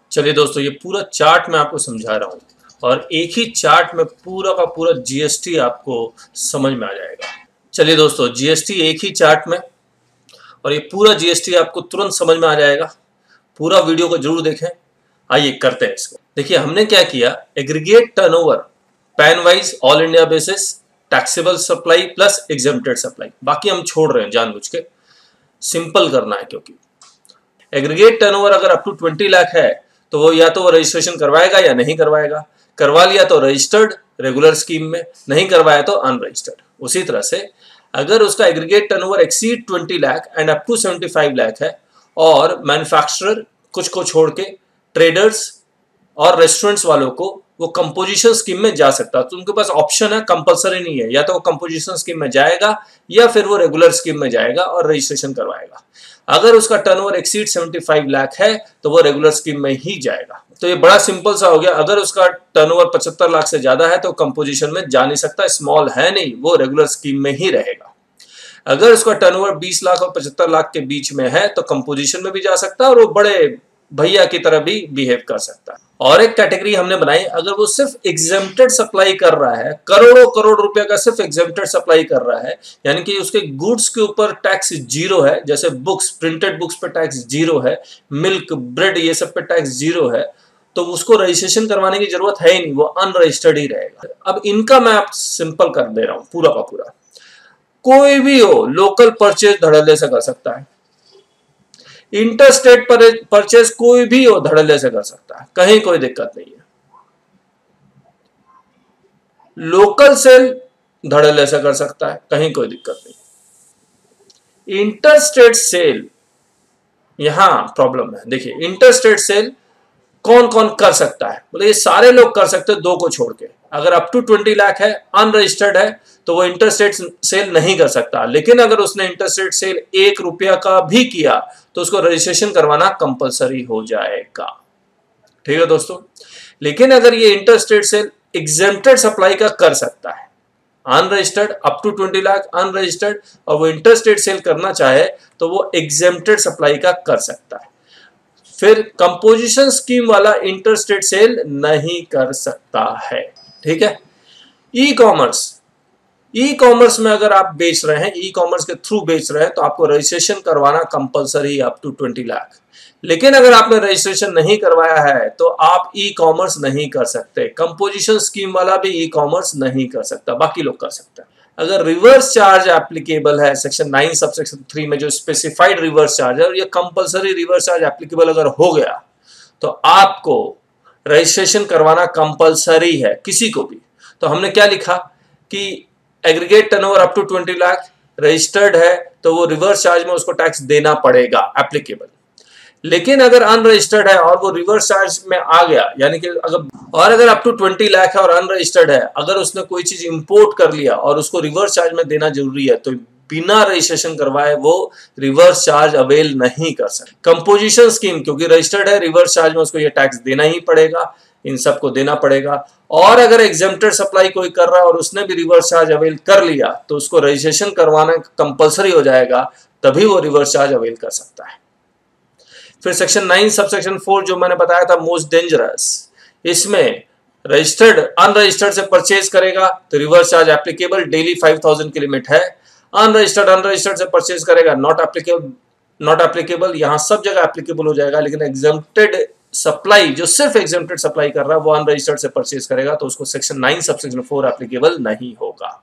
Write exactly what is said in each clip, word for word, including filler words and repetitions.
चलिए दोस्तों, ये पूरा चार्ट मैं आपको समझा रहा हूँ और एक ही चार्ट में पूरा का पूरा जीएसटी आपको समझ में आ जाएगा। चलिए दोस्तों, जीएसटी एक ही चार्ट में और ये पूरा जीएसटी आपको तुरंत समझ में आ जाएगा। पूरा वीडियो को जरूर देखें। आइए करते हैं इसको। देखिए हमने क्या किया, aggregate turnover PAN wise all India basis taxable supply plus exempted supply, बाकी हम छोड़ रहे हैं जानबूझ के, सिंपल करना है। क्योंकि एग्रीगेट टर्नओवर अगर अप टू ट्वेंटी लाख है तो वो या तो वो रजिस्ट्रेशन करवाएगा या नहीं करवाएगा। करवा लिया तो रजिस्टर्ड रेगुलर स्कीम में, नहीं करवाया तो अनरजिस्टर्ड। उसी तरह से अगर उसका aggregate turnover exceed twenty lakh and up to seventy five lakh है और मैन्युफैक्चरर कुछ को छोड़ के ट्रेडर्स और रेस्टोरेंट्स वालों को वो कंपोजिशन स्कीम में जा सकता है। तो उनके पास ऑप्शन है, कंपलसरी नहीं है, या तो वो कंपोजिशन स्कीम में जाएगा या फिर वो रेगुलर स्कीम में जाएगा और रजिस्ट्रेशन करवाएगा। अगर उसका turnover exceed seventy five lakh है तो वो रेगुलर स्कीम में ही जाएगा। तो ये बड़ा सिंपल सा हो गया। अगर उसका टर्नओवर पचहत्तर लाख से ज्यादा है तो कंपोजिशन में जा नहीं सकता, स्मॉल है नहीं, वो रेगुलर स्कीम में ही रहेगा। अगर उसका टर्नओवर बीस लाख और पचहत्तर लाख के बीच में है तो कंपोजिशन में भी जा सकता है और वो बड़े भैया की तरह भी बिहेव कर सकता है। और एक कैटेगरी हमने बनाई, अगर वो सिर्फ एग्जेम्प्टेड सप्लाई कर रहा है, करोड़ों करोड़ रुपए का सिर्फ एग्जेम्प्टेड सप्लाई कर रहा है, यानी कि उसके गुड्स के ऊपर टैक्स जीरो है, जैसे बुक्स, प्रिंटेड बुक्स पे टैक्स जीरो है, मिल्क, ब्रेड, ये सब पे टैक्स जीरो है, तो उसको रजिस्ट्रेशन करवाने की जरूरत है ही नहीं, वो अनरजिस्टर्ड ही रहेगा। अब इनका मैं आप सिंपल कर दे रहा हूं पूरा का पूरा। कोई भी हो लोकल परचेज धड़ल्ले से कर सकता है, इंटरस्टेट परचेज कोई भी हो धड़ल्ले से कर सकता है, कहीं कोई दिक्कत नहीं है। लोकल सेल धड़ल्ले से कर सकता है, कहीं कोई दिक्कत नहीं। इंटरस्टेट सेल यहां प्रॉब्लम है। देखिए इंटरस्टेट सेल कौन कौन कर सकता है, बोले ये सारे लोग कर सकते हैं, दो को छोड़ के। अगर अप टू ट्वेंटी लाख है, अनरजिस्टर्ड है, तो वो इंटरस्टेट सेल नहीं कर सकता। लेकिन अगर उसने इंटरस्टेट सेल एक रुपया का भी किया तो उसको रजिस्ट्रेशन करवाना कंपलसरी हो जाएगा। ठीक है दोस्तों। लेकिन अगर ये इंटरस्टेट सेल एग्जेम्प्टेड सप्लाई का कर सकता है, unregistered up to twenty lakh unregistered, और वो इंटरस्टेट सेल करना चाहे तो वो एग्जेम्प्टेड सप्लाई का कर सकता है। फिर कंपोजिशन स्कीम वाला इंटरस्टेट सेल नहीं कर सकता है। ठीक है। ई कॉमर्स, ई कॉमर्स में अगर आप बेच रहे हैं, ई कॉमर्स के थ्रू बेच रहे हैं, तो आपको रजिस्ट्रेशन करवाना compulsory up to twenty lakh. लेकिन अगर आपने रजिस्ट्रेशन नहीं करवाया है तो आप ई कॉमर्स नहीं कर सकते। कंपोजिशन स्कीम वाला भी ई कॉमर्स नहीं कर सकता, बाकी लोग कर सकते हैं। अगर रिवर्स चार्ज एप्लीकेबल है section nine sub section three में, जो स्पेसिफाइड रिवर्स चार्ज है, और ये कंपलसरी रिवर्स चार्ज एप्लीकेबल अगर हो गया तो आपको रजिस्ट्रेशन करवाना कंपलसरी है, किसी को भी। तो हमने क्या लिखा कि aggregate turnover up to twenty lakh registered है तो वो रिवर्स चार्ज में उसको टैक्स देना पड़ेगा, एप्लीकेबल। लेकिन अगर अनरजिस्टर्ड है और वो रिवर्स चार्ज में आ गया, यानी कि अगर और अगर अप टू ट्वेंटी लाख है और अनरजिस्टर्ड है, अगर उसने कोई चीज इंपोर्ट कर लिया और उसको रिवर्स चार्ज में देना जरूरी है, तो बिना रजिस्ट्रेशन करवाए वो रिवर्स चार्ज अवेल नहीं कर सकते। कंपोजिशन स्कीम क्योंकि रजिस्टर्ड है, रिवर्स चार्ज में उसको ये टैक्स देना ही पड़ेगा, इन सबको देना पड़ेगा। और अगर एग्जेम्प्टेड सप्लाई कोई कर रहा है और उसने भी रिवर्स चार्ज अवेल कर लिया तो उसको रजिस्ट्रेशन करवाना कंपलसरी हो जाएगा, तभी वो रिवर्स चार्ज अवेल कर सकता है। फिर section nine sub section four जो मैंने बताया था मोस्ट डेंजरस, इसमें रजिस्टर्ड अनरजिस्टर्ड से परचेज करेगा तो reverse charge applicable, daily five thousand की लिमिट है। अनरजिस्टर्ड अनरजिस्टर्ड से परचेज करेगा नॉट एप्लीकेबल, नॉट एप्लीकेबल, यहां सब जगह एप्लीकेबल हो जाएगा। लेकिन एग्जेम्प्टेड सप्लाई जो सिर्फ एग्जेम्प्टेड सप्लाई कर रहा है वो अनरजिस्टर्ड से परचेज करेगा तो उसको section nine sub section four applicable नहीं होगा।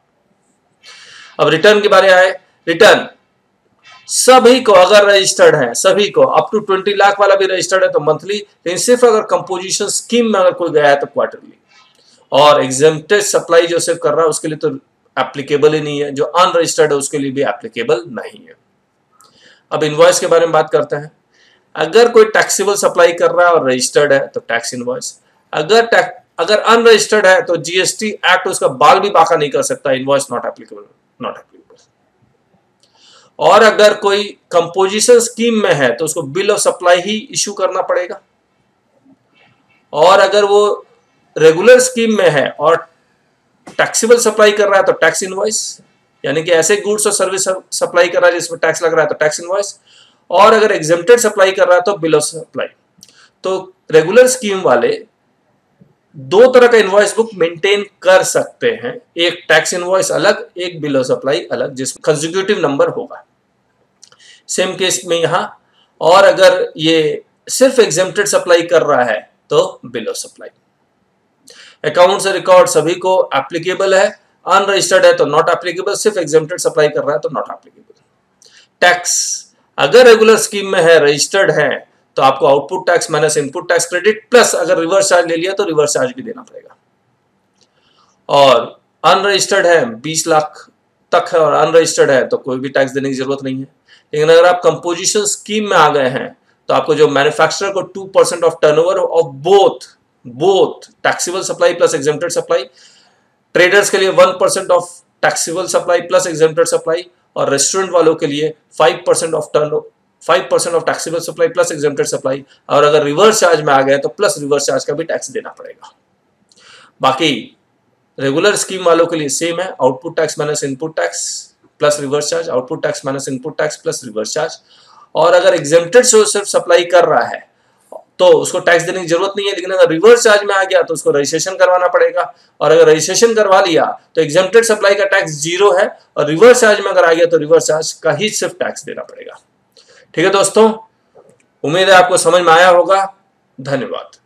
अब रिटर्न की बारे आए। रिटर्न सभी को अगर रजिस्टर्ड है, सभी को अप टू ट्वेंटी लाख वाला भी रजिस्टर्ड है तो मंथली, लेकिन सिर्फ अगर कंपोजिशन स्कीम में अगर कोई गया है तो क्वार्टरली। और एग्जेम्प्टेड सप्लाई जो सिर्फ कर रहा है उसके लिए तो एप्लीकेबल ही नहीं है, जो अनरजिस्टर्ड है उसके लिए भी एप्लीकेबल नहीं है। अब इनवॉइस के बारे में बात करते हैं। अगर कोई टैक्सेबल सप्लाई कर रहा है और रजिस्टर्ड है तो टैक्स इनवॉइस, अगर अगर अनरजिस्टर्ड है तो जीएसटी एक्ट उसका बाल भी बाका नहीं कर सकता, invoice not applicable, not applicable. और अगर कोई कंपोजिशन स्कीम में है तो उसको बिल ऑफ सप्लाई ही इशू करना पड़ेगा। और अगर वो रेगुलर स्कीम में है और टैक्सेबल सप्लाई कर रहा है तो टैक्स इनवॉइस, यानी कि ऐसे गुड्स और सर्विस सप्लाई कर रहा है जिसमें टैक्स लग रहा है तो टैक्स इनवॉइस। और अगर एग्जेम्प्टेड सप्लाई कर रहा है तो बिल ऑफ सप्लाई। तो रेगुलर स्कीम वाले दो तरह का इनवॉइस बुक मेंटेन कर सकते हैं, एक टैक्स इनवॉइस अलग, एक बिल ऑफ सप्लाई अलग, जिसमें कंसेक्यूटिव नंबर होगा। सेम केस में यहां, और अगर ये सिर्फ एग्जेम्प्टेड सप्लाई कर रहा है तो bill of supply. Accounts record सभी को एप्लीकेबल है, अनरजिस्टर्ड है तो नॉट एप्लीकेबल, सिर्फ एग्जेम्प्टेड सप्लाई कर रहा है तो नॉट एप्लीकेबल। टैक्स अगर रेगुलर स्कीम में है, रजिस्टर्ड है, तो आपको output tax minus input tax credit, plus अगर रिवर्स चार्ज ले लिया तो रिवर्स चार्ज भी देना पड़ेगा। और अनरजिस्टर्ड है बीस लाख तक है और अनरजिस्टर्ड है तो कोई भी टैक्स देने की जरूरत नहीं है। लेकिन अगर आप कंपोजिशन स्कीम में आ गए हैं तो आपको जो मैन्युफैक्चरर को two percent of turnover of both both taxable supply plus exempted supply, traders के लिए one percent of taxable supply plus exempted supply, और रेस्टोरेंट वालों के लिए five percent of turn five percent of taxable supply plus exempted supply, और अगर reverse charge में आ गए तो प्लस रिवर्स चार्ज का भी टैक्स देना पड़ेगा। बाकी रेगुलर स्कीम वालों के लिए सेम है, output tax minus input tax plus reverse charge, output tax minus input tax plus reverse charge. और अगर एग्जेम्प्टेड सिर्फ सप्लाई कर रहा है तो उसको टैक्स देने की जरूरत नहीं है, लेकिन अगर रिवर्स चार्ज में आ गया तो उसको रजिस्ट्रेशन करवाना पड़ेगा, और अगर रजिस्ट्रेशन करवा लिया तो एग्जेम्प्टेड सप्लाई का टैक्स जीरो है, और रिवर्स चार्ज में अगर आ गया तो रिवर्स चार्ज का ही सिर्फ टैक्स देना पड़ेगा। ठीक है दोस्तों, उम्मीद है आपको समझ में आया होगा। धन्यवाद।